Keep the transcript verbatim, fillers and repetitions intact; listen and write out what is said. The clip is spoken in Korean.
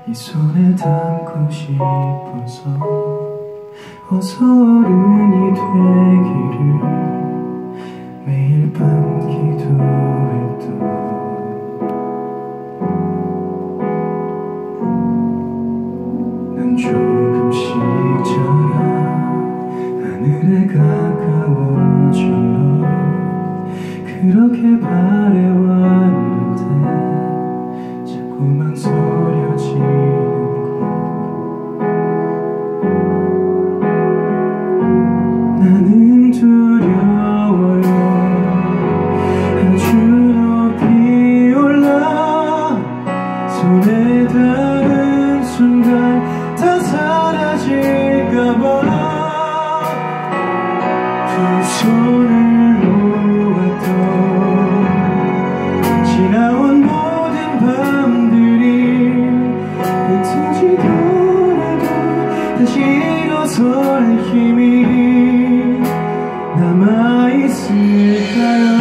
이 손에 담고 싶어서 어서 어른이 되기를 매일 밤 기도했던 난 조금씩 자라 하늘에 가까워져 그렇게 바래왔는데 자꾸 망설여지는 걸 나는 두려워요. 아주 높이 올라 손에 닿은 순간 다 사라질까봐 두 손을 지나온 모든 밤들이 흩어지더라도 다시 일어설 힘이 남아있을까요?